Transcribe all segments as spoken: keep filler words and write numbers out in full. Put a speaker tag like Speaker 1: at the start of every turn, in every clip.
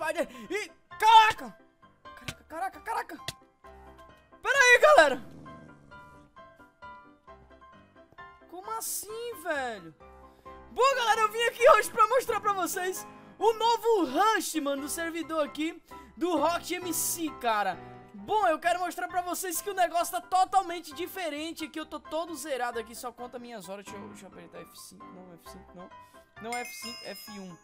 Speaker 1: Spider e... Caraca! Caraca, caraca, caraca! Pera aí, galera! Como assim, velho? Bom, galera, eu vim aqui hoje pra mostrar pra vocês o novo Rush, mano, do servidor aqui do Rocket M C, cara. Bom, eu quero mostrar pra vocês que o negócio tá totalmente diferente. Aqui eu tô todo zerado aqui, só conta minhas horas. Deixa eu, deixa eu apertar F cinco, não, F cinco não. Não F cinco, F um.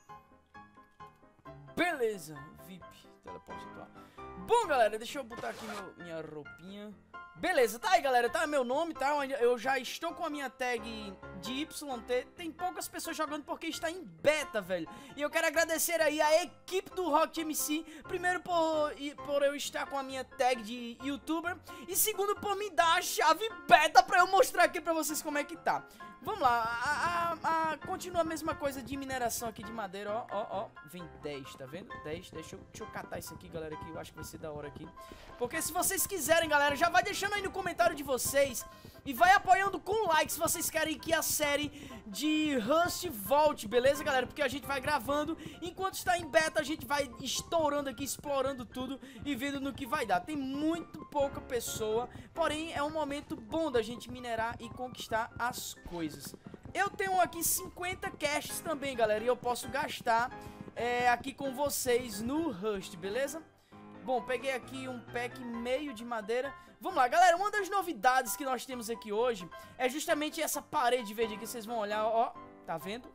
Speaker 1: Beleza, V I P, teleporte atual. Bom, galera, deixa eu botar aqui meu, minha roupinha. Beleza, tá aí, galera, tá meu nome, tá? Eu já estou com a minha tag de Y T. Tem poucas pessoas jogando porque está em beta, velho. E eu quero agradecer aí a equipe do Rocket M C. Primeiro por, por eu estar com a minha tag de YouTuber. E segundo por me dar a chave beta pra eu mostrar aqui pra vocês como é que tá. Vamos lá, a, a, a, continua a mesma coisa de mineração aqui de madeira, ó, ó, ó. Vem dez, tá vendo? dez, deixa eu, deixa eu catar isso aqui, galera, que eu acho que vai ser da hora aqui. Porque se vocês quiserem, galera, já vai deixando aí no comentário de vocês. E vai apoiando com like se vocês querem que a série de Rust volte, beleza, galera? Porque a gente vai gravando, enquanto está em beta, a gente vai estourando aqui, explorando tudo e vendo no que vai dar. Tem muito pouca pessoa, porém é um momento bom da gente minerar e conquistar as coisas. Eu tenho aqui cinquenta caches também, galera, e eu posso gastar é, aqui com vocês no Rust, beleza? Bom, peguei aqui um pack meio de madeira. Vamos lá, galera, uma das novidades que nós temos aqui hoje é justamente essa parede verde aqui, vocês vão olhar, ó, tá vendo?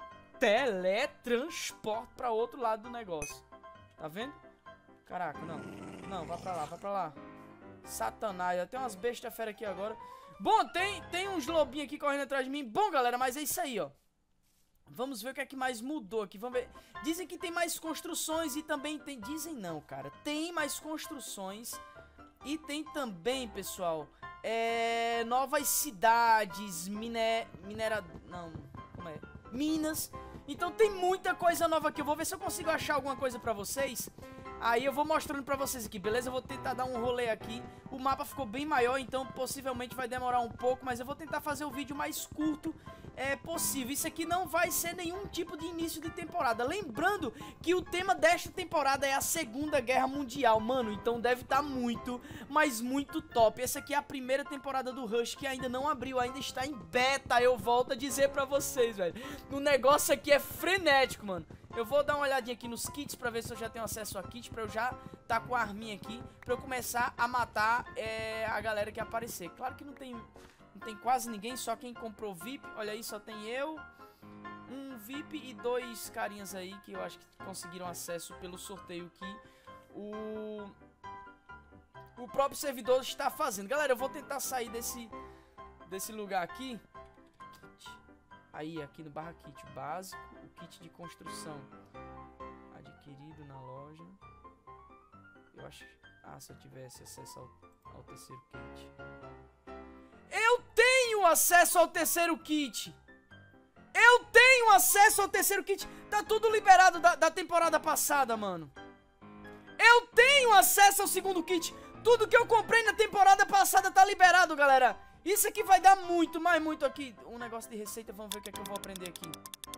Speaker 1: Teletransporte pra outro lado do negócio. Tá vendo? Caraca, não, não, vai pra lá, vai pra lá. Satanás, tem umas bestas fera aqui agora. Bom, tem, tem uns lobinhos aqui correndo atrás de mim. Bom, galera, mas é isso aí, ó. Vamos ver o que é que mais mudou aqui. Vamos ver. Dizem que tem mais construções e também tem... Dizem não, cara. Tem mais construções e tem também, pessoal, é... novas cidades, miné... minera... Não, como é? Minas. Então tem muita coisa nova aqui. Eu vou ver se eu consigo achar alguma coisa pra vocês. Aí eu vou mostrando pra vocês aqui, beleza? Eu vou tentar dar um rolê aqui. O mapa ficou bem maior, então possivelmente vai demorar um pouco, mas eu vou tentar fazer o vídeo mais curto é, possível. Isso aqui não vai ser nenhum tipo de início de temporada. Lembrando que o tema desta temporada é a Segunda Guerra Mundial, mano. Então deve estar muito, mas muito top. Essa aqui é a primeira temporada do Rush que ainda não abriu, ainda está em beta. Eu volto a dizer pra vocês, velho. O negócio aqui é frenético, mano. Eu vou dar uma olhadinha aqui nos kits pra ver se eu já tenho acesso a kit, pra eu já tá com a arminha aqui, pra eu começar a matar é, a galera que aparecer. Claro que não tem, não tem quase ninguém, só quem comprou V I P. Olha aí, só tem eu, um V I P e dois carinhas aí que eu acho que conseguiram acesso pelo sorteio que o, o próprio servidor está fazendo. Galera, eu vou tentar sair desse, desse lugar aqui. Aí, aqui no barra kit básico, o kit de construção adquirido na loja. Eu acho... Ah, se eu tivesse acesso ao, ao terceiro kit. Eu tenho acesso ao terceiro kit! Eu tenho acesso ao terceiro kit! Tá tudo liberado da, da temporada passada, mano. Eu tenho acesso ao segundo kit! Tudo que eu comprei na temporada passada tá liberado, galera! Isso aqui vai dar muito, mas muito aqui. Um negócio de receita, vamos ver o que é que eu vou aprender aqui.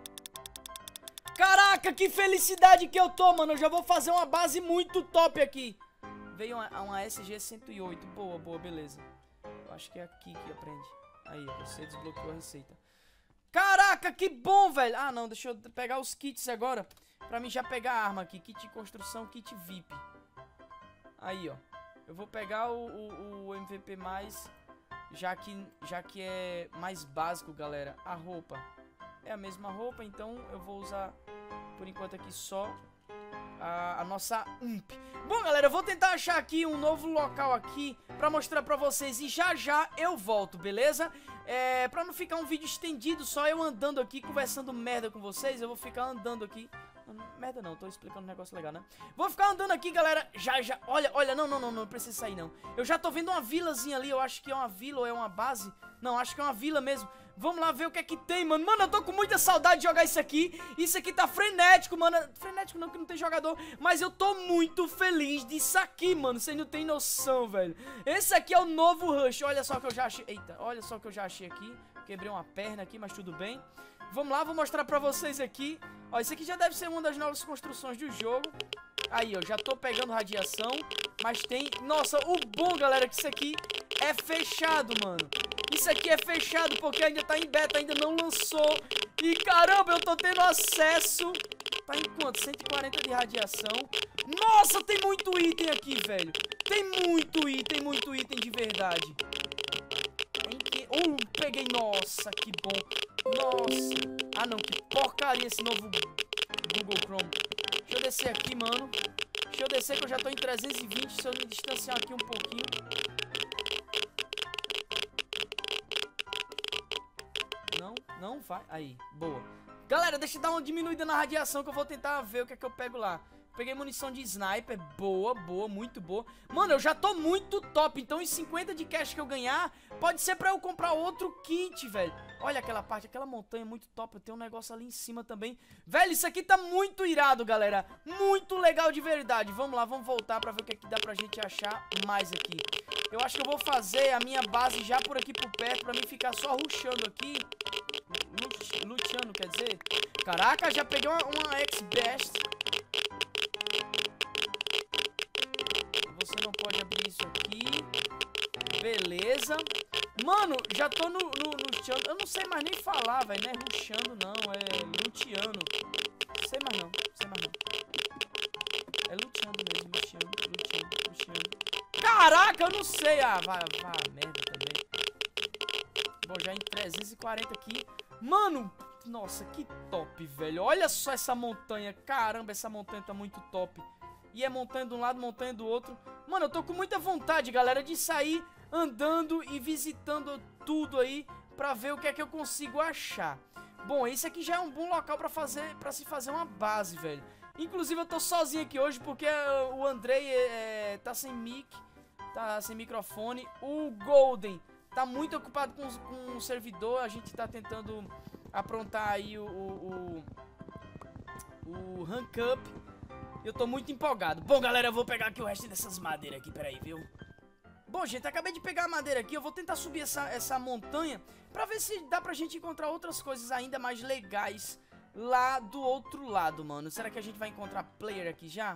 Speaker 1: Caraca, que felicidade que eu tô, mano. Eu já vou fazer uma base muito top aqui. Veio uma, uma S G cento e oito. Boa, boa, beleza. Eu acho que é aqui que aprende. Aí, você desbloqueou a receita. Caraca, que bom, velho. Ah, não, deixa eu pegar os kits agora. Pra mim já pegar a arma aqui. Kit de construção, kit V I P. Aí, ó. Eu vou pegar o, o, o M V P mais... Já que, já que é mais básico, galera, a roupa é a mesma roupa, então eu vou usar, por enquanto aqui, só a, a nossa U M P. Bom, galera, eu vou tentar achar aqui um novo local aqui pra mostrar pra vocês e já já eu volto, beleza? É, pra não ficar um vídeo estendido, só eu andando aqui, conversando merda com vocês, eu vou ficar andando aqui. Merda não, tô explicando um negócio legal, né? Vou ficar andando aqui, galera, já, já, olha, olha, não, não, não, não precisa sair, não. Eu já tô vendo uma vilazinha ali, eu acho que é uma vila ou é uma base. Não, acho que é uma vila mesmo. Vamos lá ver o que é que tem, mano. Mano, eu tô com muita saudade de jogar isso aqui. Isso aqui tá frenético, mano. Frenético não, que não tem jogador. Mas eu tô muito feliz disso aqui, mano. Vocês não tem noção, velho. Esse aqui é o novo Rush. Olha só o que eu já achei. Eita, olha só o que eu já achei aqui. Quebrei uma perna aqui, mas tudo bem. Vamos lá, vou mostrar pra vocês aqui. Ó, isso aqui já deve ser uma das novas construções do jogo. Aí, ó, já tô pegando radiação. Mas tem... Nossa, o bom, galera, é que isso aqui é fechado, mano. Isso aqui é fechado porque ainda tá em beta, ainda não lançou. E caramba, eu tô tendo acesso. Tá em quanto? cento e quarenta de radiação. Nossa, tem muito item aqui, velho. Tem muito item, muito item de verdade. Que... Uh, peguei. Nossa, que bom. Nossa. Ah, não, que porcaria esse novo Google Chrome. Deixa eu descer aqui, mano. Deixa eu descer que eu já tô em trezentos e vinte. Se eu me distanciar aqui um pouquinho. Não, não vai. Aí, boa. Galera, deixa eu dar uma diminuída na radiação que eu vou tentar ver o que é que eu pego lá. Peguei munição de sniper, boa, boa, muito boa. Mano, eu já tô muito top, então os cinquenta de cash que eu ganhar, pode ser pra eu comprar outro kit, velho. Olha aquela parte, aquela montanha muito top, eu tenho um negócio ali em cima também. Velho, isso aqui tá muito irado, galera. Muito legal de verdade. Vamos lá, vamos voltar pra ver o que é que dá pra gente achar mais aqui. Eu acho que eu vou fazer a minha base já por aqui por perto, pra mim ficar só rushando aqui. Luteando, quer dizer. Caraca, já peguei uma, uma X-Best. Você não pode abrir isso aqui. Beleza. Mano, já tô no, no, no luteando. Eu não sei mais nem falar, velho. Não é rushando, não. É luteando. Sei mais não. Sei mais não. É luteando mesmo. Luteando, luteando, luteando. Caraca, eu não sei. Ah, vai, vai, merda também. Bom, já em trezentos e quarenta aqui. Mano, nossa, que top, velho. Olha só essa montanha. Caramba, essa montanha tá muito top. E é montanha de um lado, montanha do outro. Mano, eu tô com muita vontade, galera, de sair andando e visitando tudo aí pra ver o que é que eu consigo achar. Bom, esse aqui já é um bom local pra fazer, pra se fazer uma base, velho. Inclusive, eu tô sozinho aqui hoje porque o Andrei é, tá sem mic, tá sem microfone. O Golden tá muito ocupado com, com o servidor. A gente tá tentando aprontar aí o, o, o, o rank up. Eu tô muito empolgado. Bom, galera, eu vou pegar aqui o resto dessas madeiras aqui, peraí, viu? Bom, gente, acabei de pegar a madeira aqui. Eu vou tentar subir essa, essa montanha pra ver se dá pra gente encontrar outras coisas ainda mais legais lá do outro lado, mano. Será que a gente vai encontrar player aqui já?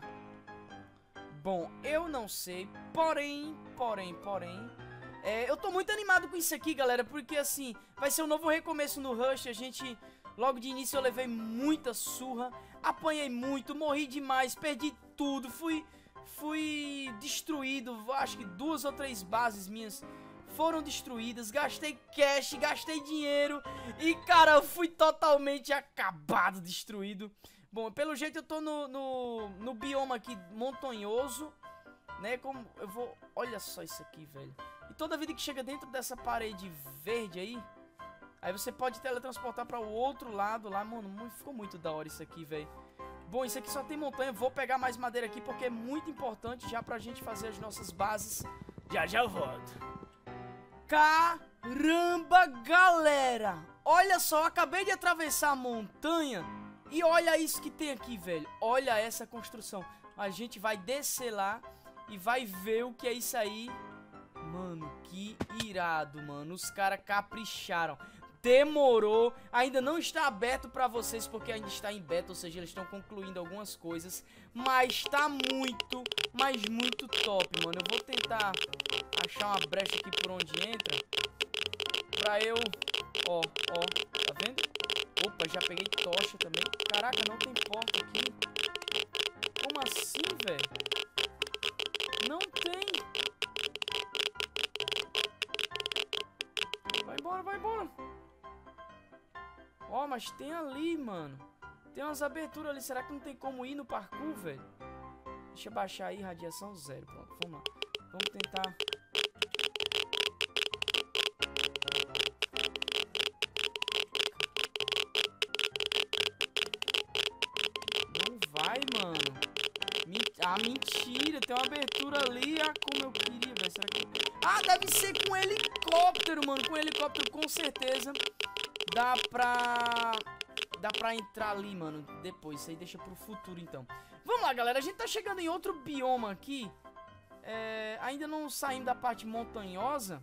Speaker 1: Bom, eu não sei. Porém, porém, porém é, eu tô muito animado com isso aqui, galera, porque assim, vai ser um novo recomeço no Rush. A gente, logo de início eu levei muita surra, apanhei muito, morri demais, perdi tudo, fui, fui destruído. Acho que duas ou três bases minhas foram destruídas, gastei cash, gastei dinheiro e, cara, eu fui totalmente acabado, destruído. Bom, pelo jeito eu tô no, no, no bioma aqui montanhoso, né, como eu vou... Olha só isso aqui, velho. E toda vida que chega dentro dessa parede verde aí, aí você pode teletransportar pra o outro lado lá. Mano, ficou muito da hora isso aqui, velho. Bom, isso aqui só tem montanha. Vou pegar mais madeira aqui porque é muito importante já pra gente fazer as nossas bases. Já, já eu volto. Caramba, galera! Olha só, acabei de atravessar a montanha e olha isso que tem aqui, velho. Olha essa construção. A gente vai descer lá e vai ver o que é isso aí. Mano, que irado, mano. Os caras capricharam. Demorou. Ainda não está aberto pra vocês porque ainda está em beta, ou seja, eles estão concluindo algumas coisas. Mas tá muito, mas muito top, mano. Eu vou tentar achar uma brecha aqui por onde entra pra eu... Ó, ó, tá vendo? Opa, já peguei tocha também. Caraca, não tem porta aqui. Como assim, velho? Não tem. Vai embora, vai embora. Ó, mas tem ali, mano. Tem umas aberturas ali. Será que não tem como ir no parkour, velho? Deixa eu baixar aí, radiação zero. Pronto, vamos lá. Vamos tentar... Não vai, mano. Ah, mentira. Tem uma abertura ali. Ah, como eu queria, velho. Será que... Ah, deve ser com helicóptero, mano. Com helicóptero, com certeza. Dá pra... Dá pra entrar ali, mano. Depois, isso aí deixa pro futuro, então. Vamos lá, galera. A gente tá chegando em outro bioma aqui. É... Ainda não saímos da parte montanhosa.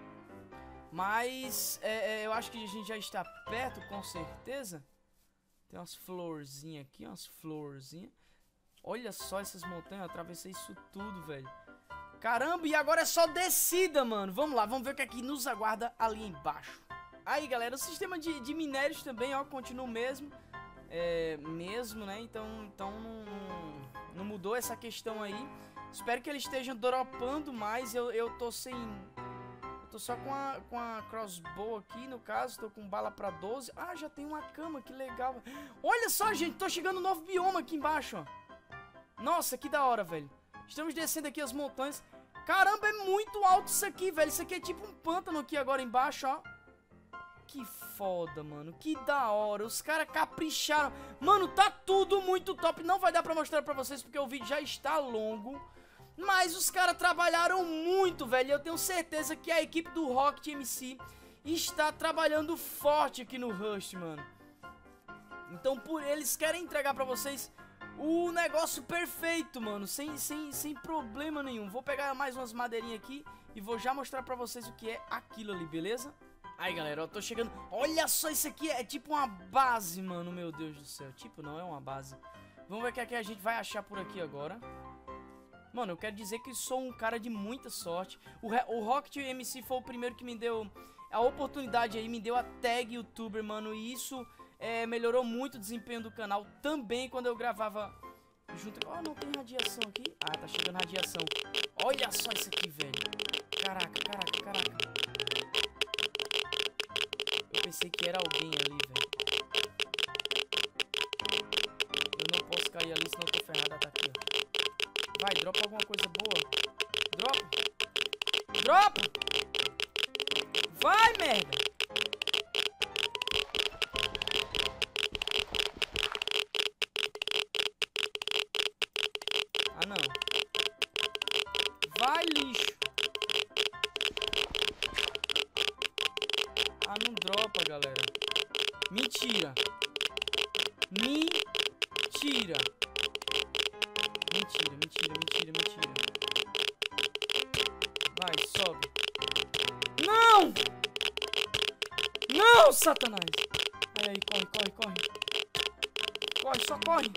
Speaker 1: Mas... É, é, eu acho que a gente já está perto, com certeza. Tem umas florzinhas aqui, umas florzinhas. Olha só essas montanhas, eu atravessei isso tudo, velho. Caramba, e agora é só descida, mano. Vamos lá, vamos ver o que é que nos aguarda ali embaixo. Aí, galera, o sistema de, de minérios também, ó, continua o mesmo. É, mesmo, né? Então, então não, não mudou essa questão aí. Espero que eles estejam dropando mais. Eu, eu tô sem... Eu tô só com a, com a crossbow aqui, no caso. Tô com bala pra doze. Ah, já tem uma cama, que legal. Olha só, gente, tô chegando no novo bioma aqui embaixo, ó. Nossa, que da hora, velho. Estamos descendo aqui as montanhas. Caramba, é muito alto isso aqui, velho. Isso aqui é tipo um pântano aqui agora embaixo, ó. Que foda, mano. Que da hora. Os caras capricharam. Mano, tá tudo muito top. Não vai dar pra mostrar pra vocês porque o vídeo já está longo. Mas os caras trabalharam muito, velho. Eu tenho certeza que a equipe do Rocket M C está trabalhando forte aqui no Rust, mano. Então, por eles querem entregar pra vocês o negócio perfeito, mano. Sem, sem, sem problema nenhum. Vou pegar mais umas madeirinhas aqui e vou já mostrar pra vocês o que é aquilo ali, beleza? Aí, galera, eu tô chegando... Olha só, isso aqui é tipo uma base, mano. Meu Deus do céu. Tipo, não é uma base. Vamos ver o que é que a gente vai achar por aqui agora. Mano, eu quero dizer que sou um cara de muita sorte. O, o Rocket M C foi o primeiro que me deu a oportunidade aí. Me deu a tag youtuber, mano. E isso é, melhorou muito o desempenho do canal. Também quando eu gravava junto... Oh, não tem radiação aqui. Ah, tá chegando radiação. Olha só isso aqui, velho. Caraca, caraca, caraca. Eu pensei que era alguém ali, velho. Eu não posso cair ali, senão eu tô ferrado. Tá aqui, ó. Vai, dropa alguma coisa boa. Dropa. Dropa. Vai, merda. Ah, não. Vai, lixo. Ah, não dropa, galera. Mentira. Mentira. Mentira, mentira, mentira, mentira. Vai, sobe. Não! Não, Satanás! Aí, aí, corre, corre, corre. Corre, só corre.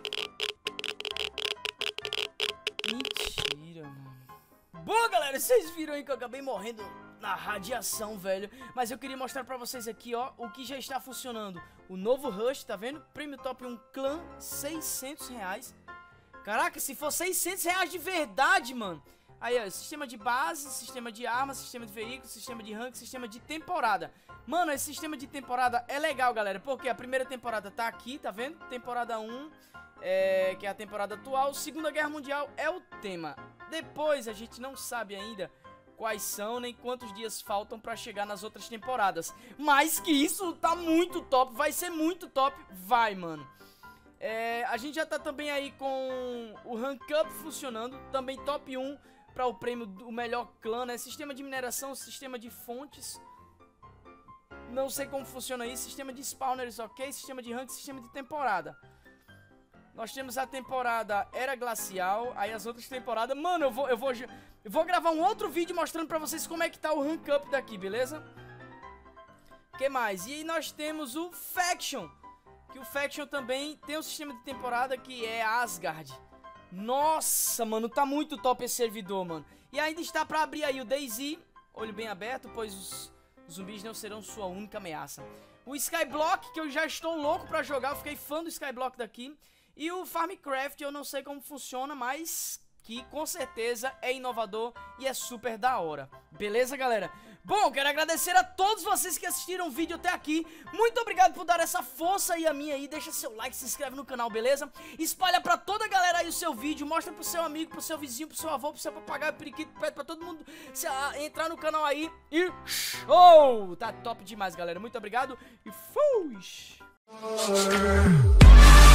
Speaker 1: Mentira, mano. Bom, galera, vocês viram aí que eu acabei morrendo na radiação, velho. Mas eu queria mostrar pra vocês aqui, ó, o que já está funcionando. O novo Rush, tá vendo? Prêmio Top um Clã, seiscentos reais. Caraca, se for seiscentos reais de verdade, mano. Aí, ó, sistema de base, sistema de armas, sistema de veículos, sistema de rank, sistema de temporada. Mano, esse sistema de temporada é legal, galera. Porque a primeira temporada tá aqui, tá vendo? Temporada um, é, que é a temporada atual. Segunda Guerra Mundial é o tema. Depois, a gente não sabe ainda quais são, nem quantos dias faltam pra chegar nas outras temporadas. Mas que isso tá muito top, vai ser muito top, vai, mano. É, a gente já tá também aí com o Rank Up funcionando, também top um para o prêmio do melhor clã, né? Sistema de mineração, sistema de fontes, não sei como funciona isso, sistema de spawners, ok, sistema de rank, sistema de temporada. Nós temos a temporada Era Glacial, aí as outras temporadas, mano, eu vou, eu vou, eu vou gravar um outro vídeo mostrando pra vocês como é que tá o Rank Up daqui, beleza? O que mais? E aí nós temos o Faction. Que o Faction também tem um sistema de temporada que é Asgard. Nossa, mano, tá muito top esse servidor, mano. E ainda está pra abrir aí o DayZ, olho bem aberto, pois os zumbis não serão sua única ameaça. O Skyblock, que eu já estou louco pra jogar, eu fiquei fã do Skyblock daqui. E o Farmcraft, eu não sei como funciona, mas que com certeza é inovador e é super da hora. Beleza, galera? Bom, quero agradecer a todos vocês que assistiram o vídeo até aqui. Muito obrigado por dar essa força aí a mim aí. Deixa seu like, se inscreve no canal, beleza? Espalha pra toda a galera aí o seu vídeo. Mostra pro seu amigo, pro seu vizinho, pro seu avô, pro seu papagaio, periquito. Pede pra todo mundo se, a, entrar no canal aí. E show! Tá top demais, galera. Muito obrigado e fui!